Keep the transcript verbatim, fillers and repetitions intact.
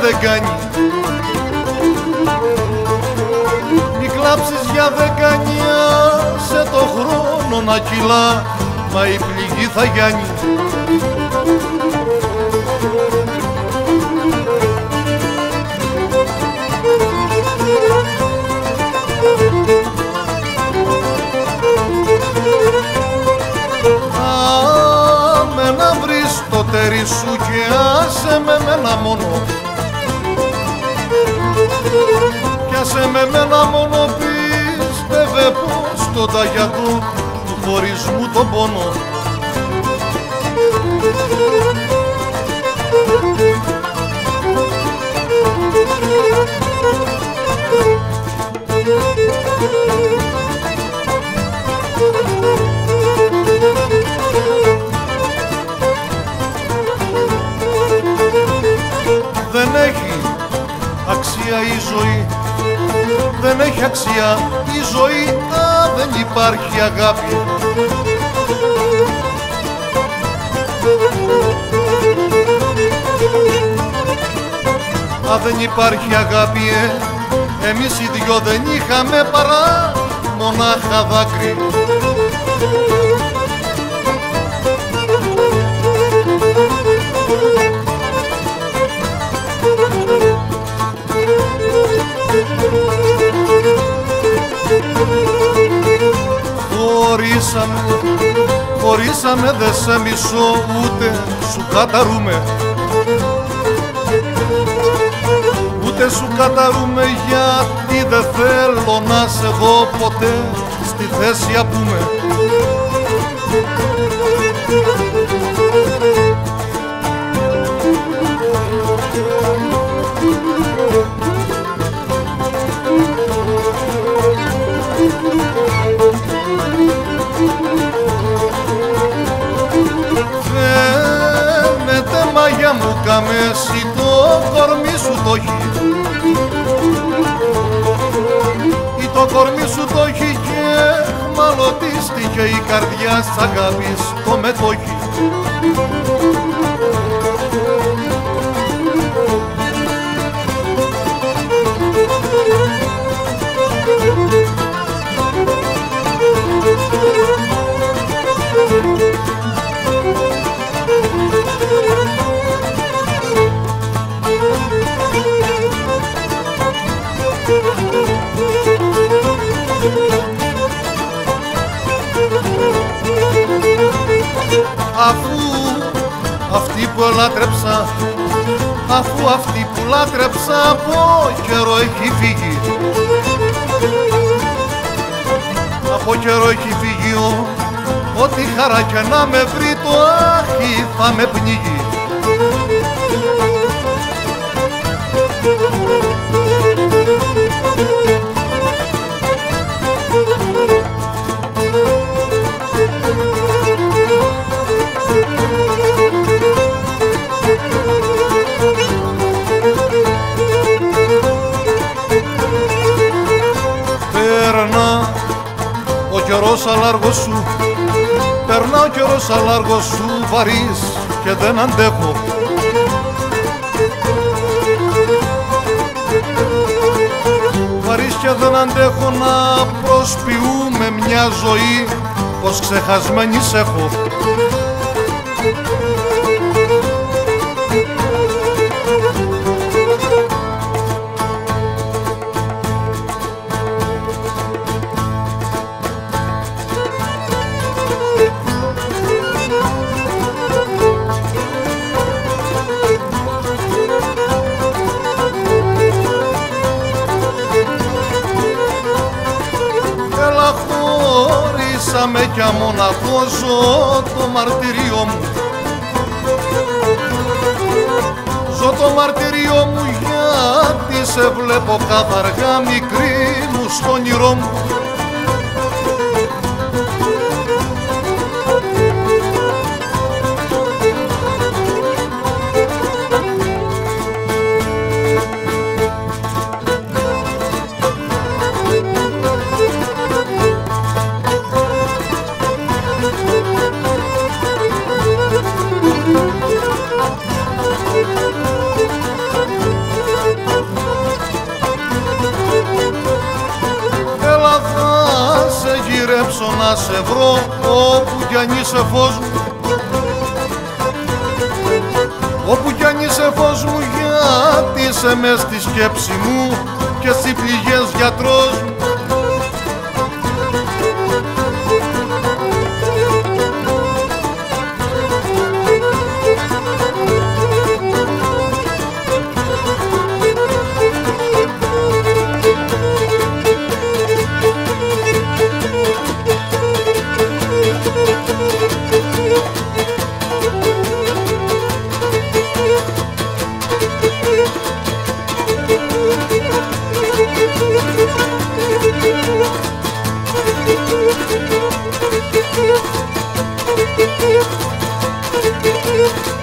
δεν κάνει. Μη κλάψεις για δεκανιά σε το χρόνο να κυλά, μα η πληγή θα γιάνει. Άμε να βρεις το τέρι σου και άσε με μένα μόνο, κι άσε με μένα μόνο, πίστευε πως το ταγιατό του χωρισμού τον πόνο. Δεν έχει αξία η ζωή, δεν έχει αξία η ζωή, α, δεν υπάρχει αγάπη. Α, δεν υπάρχει αγάπη, ε, εμείς οι δυο δεν είχαμε παρά μονάχα δάκρυ. Χωρίσαμε, χωρίσαμε, δε σε μισώ, ούτε σου καταρούμε, ούτε σου καταρούμε, γιατί δεν θέλω να σε δω ποτέ στη θέση απούμε. Φαίνεται μαγιά μου καμέση, το κορμί σου το έχει, ή το κορμί σου το έχει και μαλωτίστηκε η καρδιά σ' αγάπης το μετόχι. Αφού αυτή που λάτρεψα, αφού αυτή που λάτρεψα από καιρό έχει φύγει, από καιρό έχει φύγει, ό,τι χαρά και να με βρει το άχι θα με πνίγει. Περνά ο καιρός αλάργος σου, περνά ο καιρός αλάργος σου, βαρύς και δεν αντέχω. Βαρύς και δεν αντέχω να προσποιούμε μια ζωή πως ξεχασμένη σ' έχω. Χωρίσαμε κι αμοναχό ζω το μαρτυριό μου, ζω το μαρτυριό μου, γιατί σε βλέπω καθαργά μικρή μου στο όνειρό μου. να σε βρω όπου κι αν είσαι φως μου, όπου κι αν είσαι φως μου, γιατί είσαι μες στη σκέψη μου και στις πληγές γιατρός μου. Thank you.